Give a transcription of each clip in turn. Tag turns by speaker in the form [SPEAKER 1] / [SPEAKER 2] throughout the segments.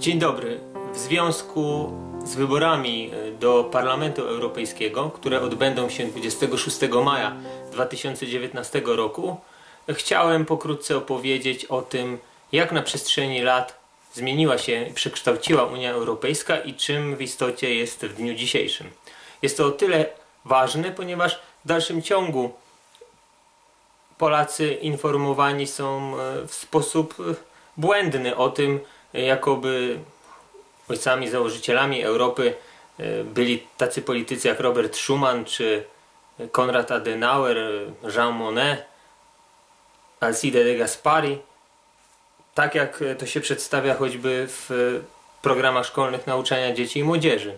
[SPEAKER 1] Dzień dobry. W związku z wyborami do Parlamentu Europejskiego, które odbędą się 26 maja 2019 roku, chciałem pokrótce opowiedzieć o tym, jak na przestrzeni lat zmieniła się i przekształciła Unia Europejska i czym w istocie jest w dniu dzisiejszym. Jest to o tyle ważne, ponieważ w dalszym ciągu Polacy informowani są w sposób błędny o tym, jakoby ojcami założycielami Europy byli tacy politycy jak Robert Schuman czy Konrad Adenauer, Jean Monnet, Alcide de Gasperi, tak jak to się przedstawia choćby w programach szkolnych nauczania dzieci i młodzieży.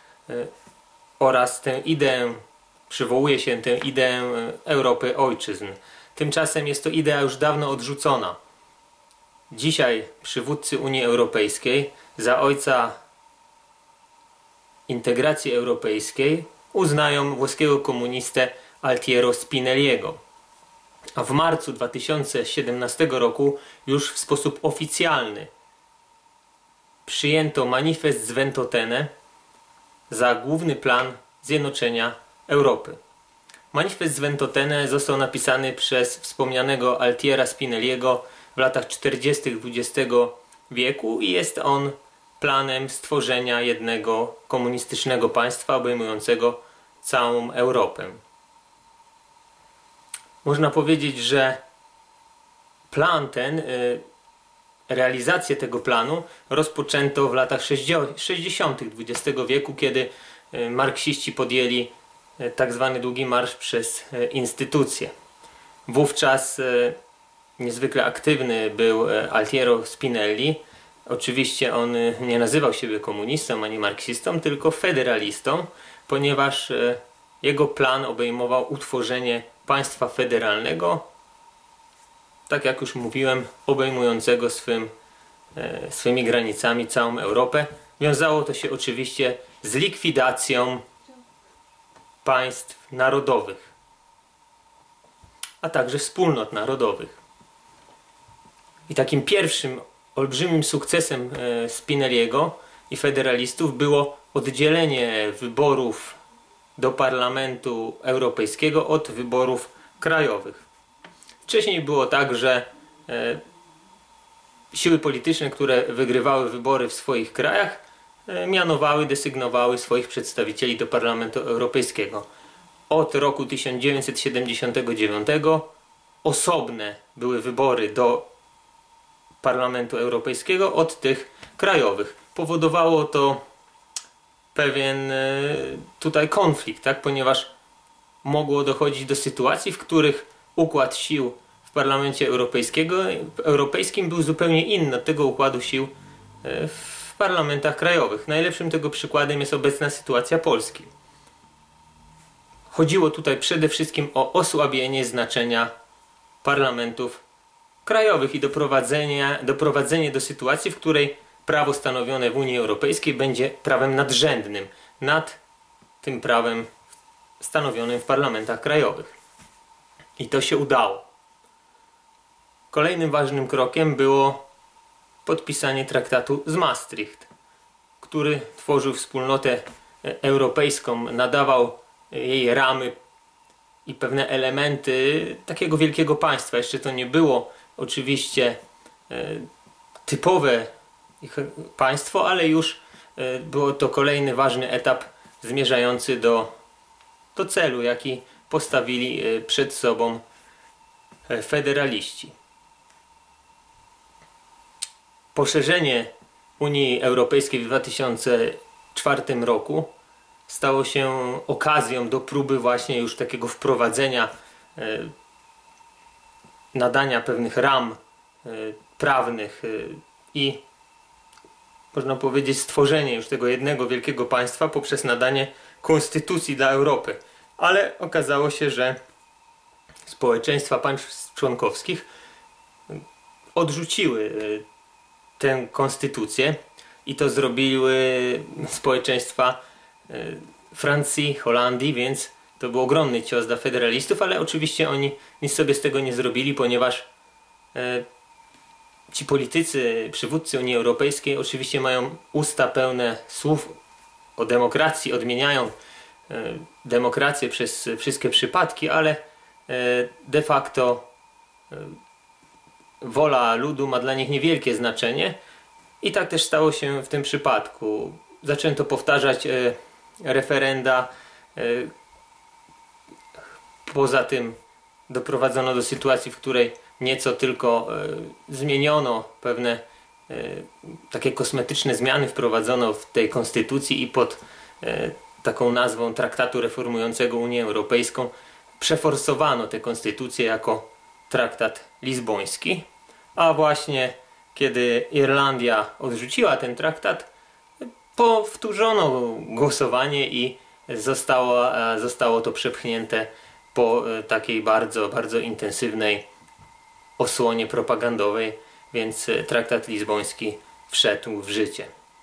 [SPEAKER 1] Oraz przywołuje się tę ideę Europy ojczyzn. Tymczasem jest to idea już dawno odrzucona. Dzisiaj przywódcy Unii Europejskiej za ojca integracji europejskiej uznają włoskiego komunistę Altiero Spinelliego. A w marcu 2017 roku już w sposób oficjalny przyjęto manifest z Ventotene za główny plan zjednoczenia Europy. Manifest z Ventotene został napisany przez wspomnianego Altiera Spinelliego w latach 40. XX wieku i jest on planem stworzenia jednego komunistycznego państwa obejmującego całą Europę. Można powiedzieć, że plan ten, realizację tego planu rozpoczęto w latach 60. XX wieku, kiedy marksiści podjęli tak zwany długi marsz przez instytucje. Wówczas niezwykle aktywny był Altiero Spinelli. Oczywiście on nie nazywał siebie komunistą ani marksistą, tylko federalistą, ponieważ jego plan obejmował utworzenie państwa federalnego, tak jak już mówiłem, obejmującego swymi granicami całą Europę. Wiązało to się oczywiście z likwidacją państw narodowych, a także wspólnot narodowych. I takim pierwszym olbrzymim sukcesem Spinelliego i federalistów było oddzielenie wyborów do Parlamentu Europejskiego od wyborów krajowych. Wcześniej było tak, że siły polityczne, które wygrywały wybory w swoich krajach, desygnowały swoich przedstawicieli do Parlamentu Europejskiego. Od roku 1979 osobne były wybory do Parlamentu Europejskiego od tych krajowych. Powodowało to pewien tutaj konflikt, tak? Ponieważ mogło dochodzić do sytuacji, w których układ sił w Parlamencie Europejskim był zupełnie inny od tego układu sił w parlamentach krajowych. Najlepszym tego przykładem jest obecna sytuacja Polski. Chodziło tutaj przede wszystkim o osłabienie znaczenia parlamentów krajowych i doprowadzenie do sytuacji, w której prawo stanowione w Unii Europejskiej będzie prawem nadrzędnym nad tym prawem stanowionym w parlamentach krajowych. I to się udało. Kolejnym ważnym krokiem było podpisanie traktatu z Maastricht, który tworzył wspólnotę europejską, nadawał jej ramy i pewne elementy takiego wielkiego państwa. Jeszcze to nie było oczywiście typowe państwo, ale już było to kolejny ważny etap zmierzający do celu, jaki postawili przed sobą federaliści. Poszerzenie Unii Europejskiej w 2004 roku stało się okazją do próby właśnie już takiego wprowadzenia, nadania pewnych ram prawnych i można powiedzieć stworzenie już tego jednego wielkiego państwa poprzez nadanie konstytucji dla Europy. Ale okazało się, że społeczeństwa państw członkowskich odrzuciły tę konstytucję i to zrobiły społeczeństwa Francji, Holandii, więc to był ogromny cios dla federalistów, ale oczywiście oni nic sobie z tego nie zrobili, ponieważ ci politycy, przywódcy Unii Europejskiej oczywiście mają usta pełne słów o demokracji, odmieniają demokrację przez wszystkie przypadki, ale de facto wola ludu ma dla nich niewielkie znaczenie i tak też stało się w tym przypadku. Zaczęto powtarzać referenda, poza tym doprowadzono do sytuacji, w której nieco tylko zmieniono pewne takie kosmetyczne zmiany, wprowadzono w tej konstytucji i pod taką nazwą Traktatu Reformującego Unię Europejską przeforsowano tę konstytucję jako traktat lizboński, a właśnie kiedy Irlandia odrzuciła ten traktat, powtórzono głosowanie i zostało to przepchnięte po takiej bardzo, bardzo intensywnej osłonie propagandowej, więc traktat lizboński wszedł w życie.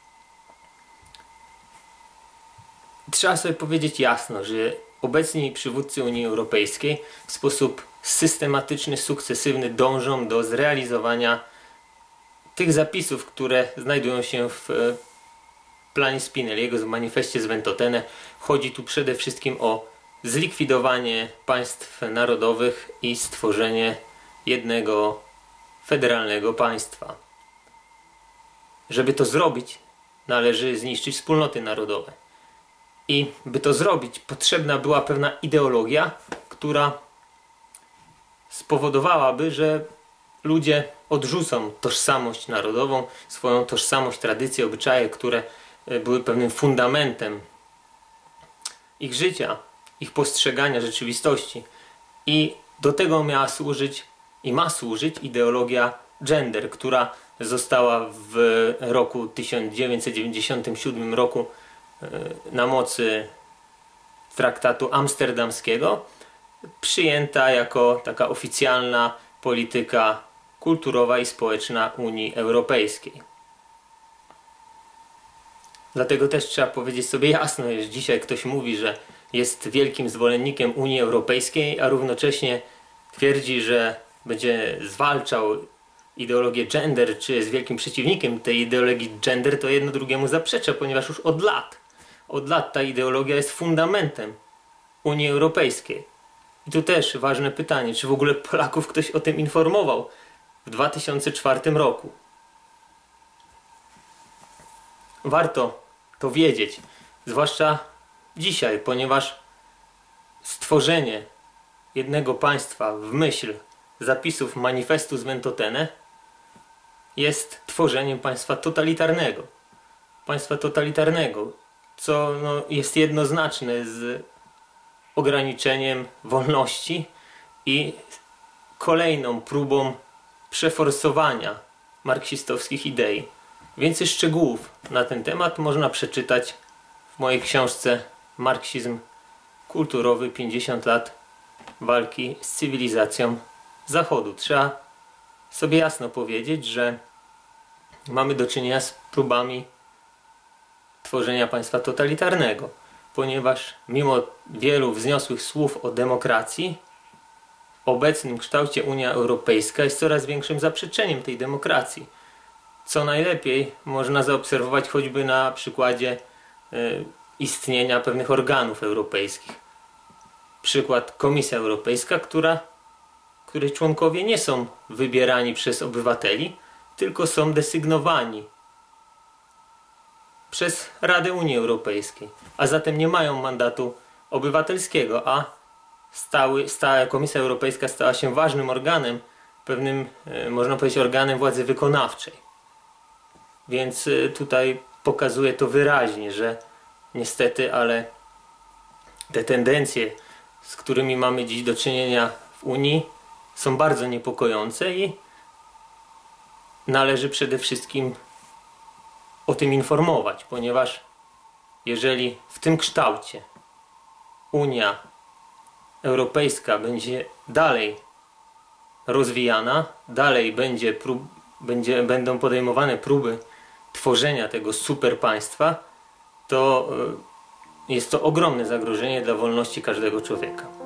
[SPEAKER 1] Trzeba sobie powiedzieć jasno, że obecni przywódcy Unii Europejskiej w sposób systematyczny, sukcesywny dążą do zrealizowania tych zapisów, które znajdują się w planie Spinelliego, w manifestie z Ventotene. Chodzi tu przede wszystkim o zlikwidowanie państw narodowych i stworzenie jednego federalnego państwa. Żeby to zrobić, należy zniszczyć wspólnoty narodowe. I by to zrobić, potrzebna była pewna ideologia, która spowodowałaby, że ludzie odrzucą tożsamość narodową, swoją tożsamość, tradycje, obyczaje, które były pewnym fundamentem ich życia, ich postrzegania rzeczywistości. I do tego miała służyć i ma służyć ideologia gender, która została w roku 1997 roku na mocy traktatu amsterdamskiego przyjęta jako taka oficjalna polityka kulturowa i społeczna Unii Europejskiej. Dlatego też trzeba powiedzieć sobie jasno, że dzisiaj ktoś mówi, że jest wielkim zwolennikiem Unii Europejskiej, a równocześnie twierdzi, że będzie zwalczał ideologię gender, czy jest wielkim przeciwnikiem tej ideologii gender, to jedno drugiemu zaprzecza, ponieważ już od lat ta ideologia jest fundamentem Unii Europejskiej. I tu też ważne pytanie, czy w ogóle Polaków ktoś o tym informował w 2004 roku. Warto to wiedzieć, zwłaszcza dzisiaj, ponieważ stworzenie jednego państwa w myśl zapisów manifestu z Ventotene jest tworzeniem państwa totalitarnego. Państwa totalitarnego, co jest jednoznaczne z ograniczeniem wolności i kolejną próbą przeforsowania marksistowskich idei. Więcej szczegółów na ten temat można przeczytać w mojej książce Marksizm kulturowy 50 lat walki z cywilizacją Zachodu. Trzeba sobie jasno powiedzieć, że mamy do czynienia z próbami tworzenia państwa totalitarnego, ponieważ mimo wielu wzniosłych słów o demokracji, w obecnym kształcie Unia Europejska jest coraz większym zaprzeczeniem tej demokracji. Co najlepiej można zaobserwować choćby na przykładzie istnienia pewnych organów europejskich. Przykład Komisja Europejska, której członkowie nie są wybierani przez obywateli, tylko są desygnowani przez Radę Unii Europejskiej, a zatem nie mają mandatu obywatelskiego, a Komisja Europejska stała się ważnym organem, pewnym, można powiedzieć, organem władzy wykonawczej. Więc tutaj pokazuje to wyraźnie, że niestety, ale te tendencje, z którymi mamy dziś do czynienia w Unii, są bardzo niepokojące i należy przede wszystkim o tym informować, ponieważ jeżeli w tym kształcie Unia Europejska będzie dalej rozwijana, dalej będą podejmowane próby tworzenia tego super państwa, to jest to ogromne zagrożenie dla wolności każdego człowieka.